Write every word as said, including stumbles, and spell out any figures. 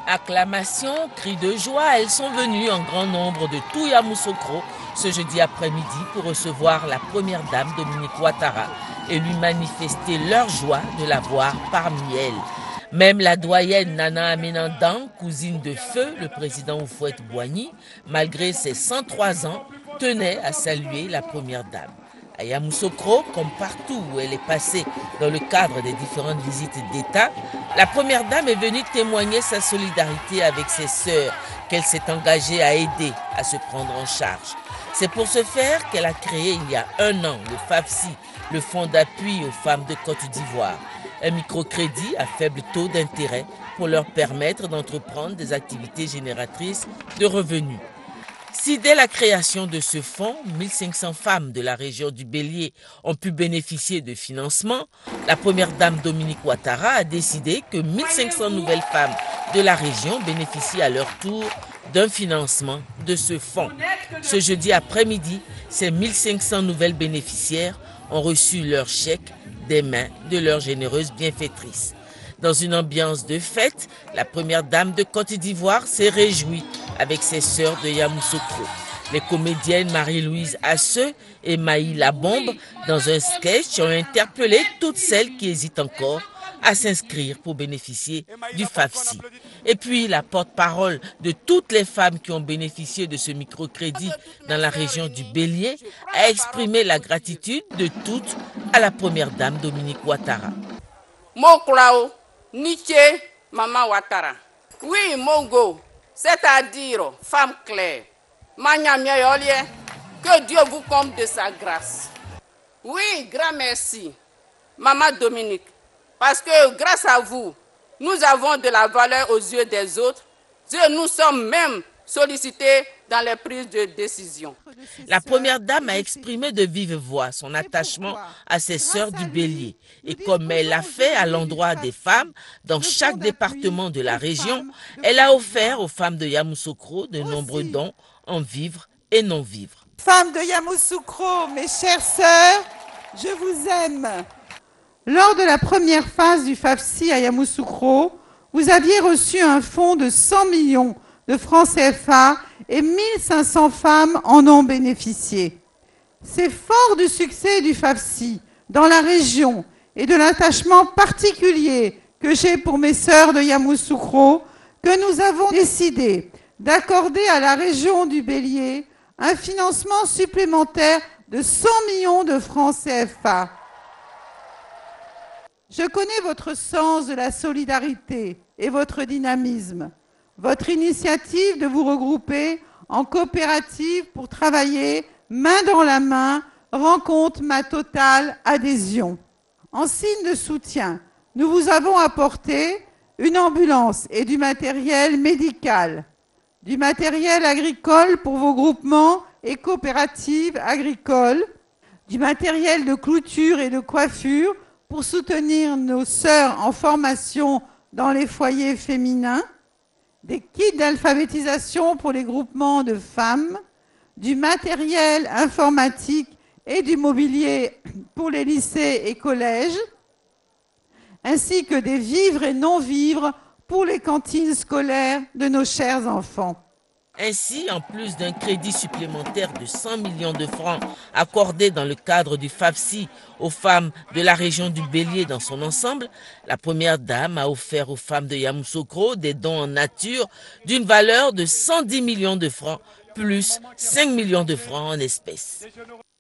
Acclamations, cris de joie, elles sont venues en grand nombre de tout Yamoussoukro ce jeudi après-midi pour recevoir la première dame Dominique Ouattara et lui manifester leur joie de la voir parmi elles. Même la doyenne Nana Aminandan, cousine de feu le président Houphouët-Boigny, malgré ses cent trois ans, tenait à saluer la première dame. À Yamoussoukro, comme partout où elle est passée dans le cadre des différentes visites d'État, la première dame est venue témoigner sa solidarité avec ses sœurs qu'elle s'est engagée à aider à se prendre en charge. C'est pour ce faire qu'elle a créé il y a un an le FAFSI, le Fonds d'appui aux femmes de Côte d'Ivoire, un microcrédit à faible taux d'intérêt pour leur permettre d'entreprendre des activités génératrices de revenus. Si dès la création de ce fonds, mille cinq cents femmes de la région du Bélier ont pu bénéficier de financement, la première dame Dominique Ouattara a décidé que mille cinq cents nouvelles femmes de la région bénéficient à leur tour d'un financement de ce fonds. Ce jeudi après-midi, ces mille cinq cents nouvelles bénéficiaires ont reçu leur chèque des mains de leurs généreuses bienfaitrices. Dans une ambiance de fête, la première dame de Côte d'Ivoire s'est réjouie avec ses sœurs de Yamoussoukro. Les comédiennes Marie-Louise Asseux et Maï Labombe, dans un sketch, ont interpellé toutes celles qui hésitent encore à s'inscrire pour bénéficier du FAFSI. Et puis, la porte-parole de toutes les femmes qui ont bénéficié de ce microcrédit dans la région du Bélier a exprimé la gratitude de toutes à la première dame Dominique Ouattara. Mokrao, Nietzsche, Maman Ouattara. Oui, Mongo, c'est-à-dire femme claire. Magnamia, que Dieu vous comble de sa grâce. Oui, grand merci, Maman Dominique, parce que grâce à vous, nous avons de la valeur aux yeux des autres. Et nous sommes même sollicités dans les prises de décision. La première dame a exprimé de vive voix son attachement à ses sœurs du Bélier. Et comme elle l'a fait à l'endroit des femmes, dans chaque département de la région, elle a offert aux femmes de Yamoussoukro de nombreux dons en vivres et non-vivres. Femmes de Yamoussoukro, mes chères sœurs, je vous aime. Lors de la première phase du FAFSI à Yamoussoukro, vous aviez reçu un fonds de cent millions de francs C F A et mille cinq cents femmes en ont bénéficié. C'est fort du succès du FAFSI dans la région et de l'attachement particulier que j'ai pour mes sœurs de Yamoussoukro que nous avons décidé d'accorder à la région du Bélier un financement supplémentaire de cent millions de francs C F A. Je connais votre sens de la solidarité et votre dynamisme. Votre initiative de vous regrouper en coopérative pour travailler main dans la main rencontre ma totale adhésion. En signe de soutien, nous vous avons apporté une ambulance et du matériel médical, du matériel agricole pour vos groupements et coopératives agricoles, du matériel de clouture et de coiffure pour soutenir nos sœurs en formation dans les foyers féminins, des kits d'alphabétisation pour les groupements de femmes, du matériel informatique et du mobilier pour les lycées et collèges, ainsi que des vivres et non-vivres pour les cantines scolaires de nos chers enfants. Ainsi, en plus d'un crédit supplémentaire de cent millions de francs accordé dans le cadre du FAFSI aux femmes de la région du Bélier dans son ensemble, la première dame a offert aux femmes de Yamoussoukro des dons en nature d'une valeur de cent dix millions de francs plus cinq millions de francs en espèces.